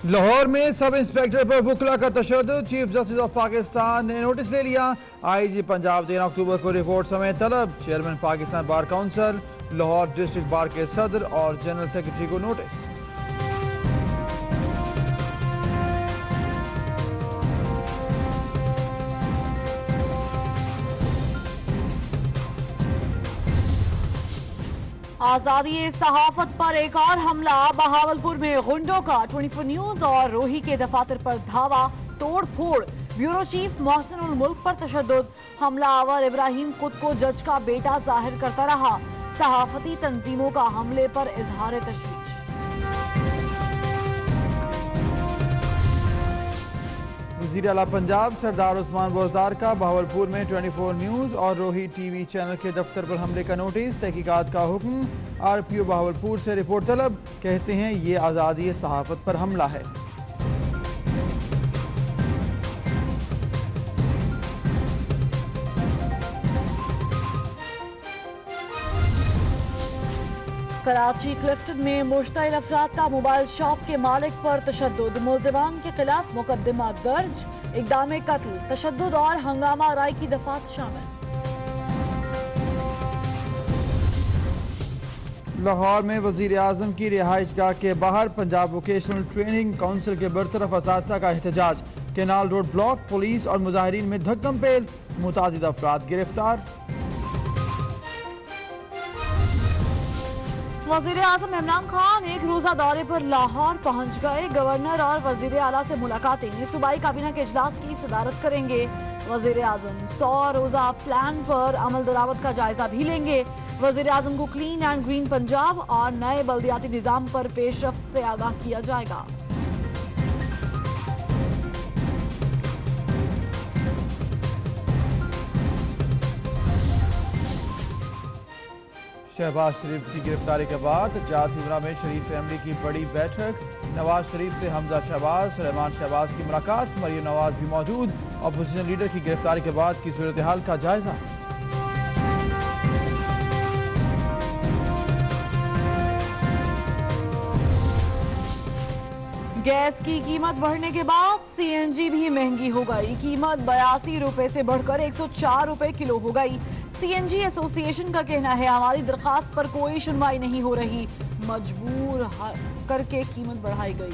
लाहौर में sub inspector पर वकला का तशद्दुद, चीफ जस्टिस ऑफ पाकिस्तान ने नोटिस ले लिया। आईजी पंजाब 13 अक्टूबर को रिपोर्ट समेत तलब। Chairman Pakistan bar council, Lahore district bar के सदर और जनरल सेक्रेटरी को नोटिस। आजादी सहाफत पर एक और हमला। बहावलपुर में गुंडों का 24 न्यूज और रोही के दफातर पर धावा, तोड़ फोड़। ब्यूरो चीफ मोहसिन उल मुल्क पर तशद्दुद। हमलावर इब्राहिम खुद को जज का बेटा जाहिर करता रहा। सहाफती तंजीमों का हमले पर इजहार तशवीश। वज़ीर आला पंजाब सरदार उस्मान बोजदार का बहावलपुर में 24 न्यूज और रोही टीवी चैनल के दफ्तर पर हमले का नोटिस, तहकीकात का हुक्म। आरपीओ बहावलपुर से रिपोर्ट तलब। कहते हैं ये आज़ादी सहाफत पर हमला है। कराची क्लिफ्टन में मुश्तइल अफराद का मोबाइल शॉप के मालिक पर तशद्दुद। मुल्ज़िमान के खिलाफ मुकदमा दर्ज। इक़दाम कत्ल, तशद्दुद और हंगामा राय की दफात शामिल। लाहौर में वज़ीर आज़म की रिहाइशगाह के बाहर पंजाब वोकेशनल ट्रेनिंग काउंसिल के बरतरफ असातिज़ा का एहतजाज। केनाल रोड ब्लॉक, पुलिस और मुजाहिरीन में धक्कम पेल। मुतादिद अफराद गिरफ्तार। वज़ीर आज़म इमरान खान एक रोज़ा दौरे पर लाहौर पहुंच गए। गवर्नर और वज़ीर आला से मुलाकातें। सूबाई काबीना के इजलास की सदारत करेंगे। वज़ीर आज़म 100 रोज़ा प्लान पर अमल दरामद का जायजा भी लेंगे। वज़ीर आज़म को क्लीन एंड ग्रीन पंजाब और नए बल्दियाती निज़ाम पर पेशरफ्त से आगाह किया जाएगा। शहबाज शरीफ की गिरफ्तारी के बाद जात हिमरा में शरीफ फैमिली की बड़ी बैठक। नवाज शरीफ से हमजा शहबाज, सुलेमान शहबाज की मुलाकात। मरियम नवाज भी मौजूद। अपोजिशन लीडर की गिरफ्तारी के बाद की सूरत हाल का जायजा। गैस की कीमत बढ़ने के बाद सीएनजी भी महंगी हो गई। कीमत 82 रुपए से बढ़कर 104 रुपए किलो हो गई। सीएनजी एसोसिएशन का कहना है हमारी दरखास्त पर कोई सुनवाई नहीं हो रही, मजबूर करके कीमत बढ़ाई गई।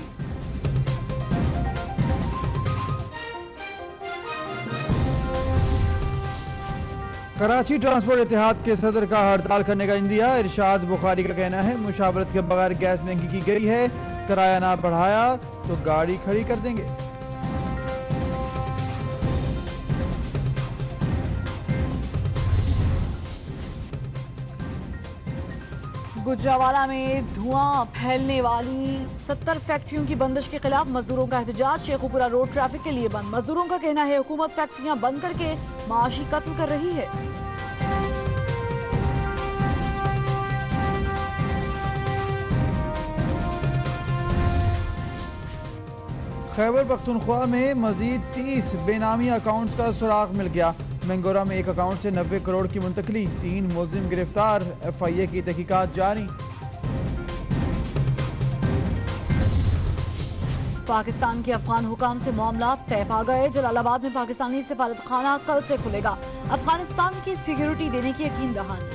कराची ट्रांसपोर्ट इत्तेहाद के सदर का हड़ताल करने का इंदिया। इरशाद बुखारी का कहना है मुशावरत के बगैर गैस महंगी की गई है, किराया ना बढ़ाया तो गाड़ी खड़ी कर देंगे। गुजरावाला में धुआं फैलने वाली 70 फैक्ट्रियों की बंदिश के खिलाफ मजदूरों का एहतजाज। शेखुपुरा रोड ट्रैफिक के लिए बंद। मजदूरों का कहना है हुकूमत फैक्ट्रियां बंद करके माशी कत्ल कर रही है। खैबर पख्तूनख्वा में मजीद 30 बेनामी अकाउंट्स का सुराग मिल गया। मैंगोरा में एक अकाउंट से 90 करोड़ की मुंतकली। 3 मुलजिम गिरफ्तार। FIA की तहकीकात जारी। पाकिस्तान के अफगान हुकाम से मामला तय पा गए। जलालाबाद में पाकिस्तानी सिफारत खाना कल से खुलेगा। अफगानिस्तान की सिक्योरिटी देने की यकीन दहानी।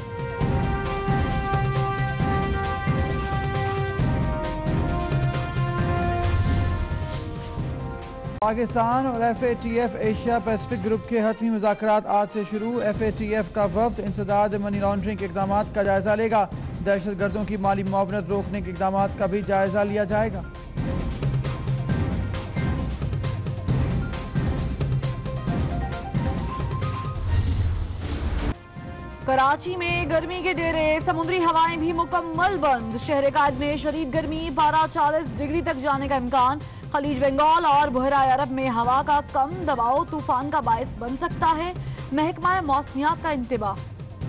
पाकिस्तान और FATF एशिया पैसिफिक ग्रुप के हतमी मुज़ाकरात आज से शुरू। FATF का वफ्द इंसदाद मनी लॉन्ड्रिंग के इक़दाम का जायजा लेगा। दहशत गर्दों की माली मुआवनत रोकने के इक़दाम का भी जायजा लिया जाएगा। कराची में गर्मी के डेरे, समुद्री हवाएं भी मुकम्मल बंद। शहर कायद में शदीद गर्मी, पारा 40 डिग्री तक जाने का इम्कान। खलीज बंगाल और बहराए अरब में हवा का कम दबाव तूफान का बायस बन सकता है। महकमा मौसमियात का इंतबाह।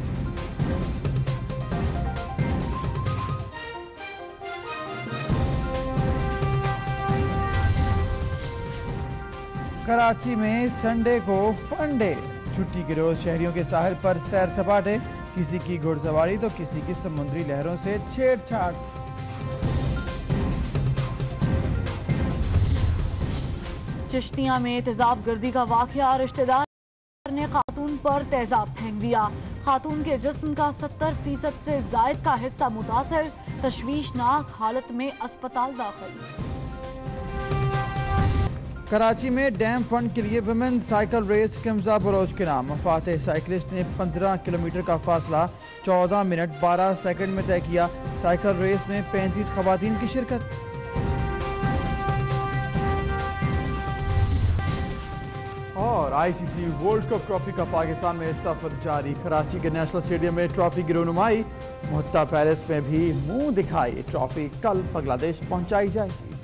कराची में संडे को फन डे। छुट्टी के रोज शहरियों के साहिल पर सैर सपाटे। किसी की घुड़सवारी तो किसी की समुद्री लहरों से छेड़छाड़। चिश्तिया में तेजाब गर्दी का वाकया, रिश्तेदार ने खातून पर तेजाब फेंक दिया। खातून के जिस्म का 70% से जायद का हिस्सा मुतासर, तशवीशनाक हालत में अस्पताल दाखिल। कराची में डैम फंड के लिए वुमेन साइकिल रेस किमजा बलोच के नाम। फातेह साइकिलिस्ट ने 15 किलोमीटर का फासला 14 मिनट 12 सेकंड में तय किया। साइकिल रेस में 35 खवातीन की शिरकत। और आईसीसी वर्ल्ड कप ट्रॉफी का पाकिस्तान में सफर जारी। कराची के नेशनल स्टेडियम में ट्रॉफी की रौनुमाई, मुहत्ता पैलेस में भी मुंह दिखाई। ट्रॉफी कल बांग्लादेश पहुंचाई जाएगी।